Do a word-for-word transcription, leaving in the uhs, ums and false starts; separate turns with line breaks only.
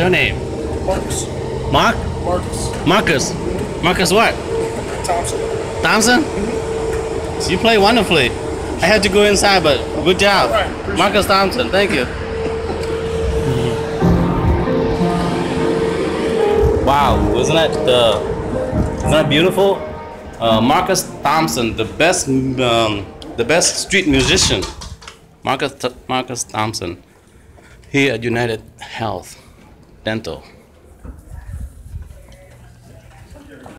your name?
Marcus.
Mark?
Marcus.
Marcus. Marcus what?
Thompson.
Thompson? You play wonderfully. I had to go inside, but good job.
Right,
Marcus Thompson, thank you. Wow, wasn't that uh, isn't that beautiful? Uh, Marcus Thompson, the best um, the best street musician. Marcus Marcus Thompson, here at United Health Dental.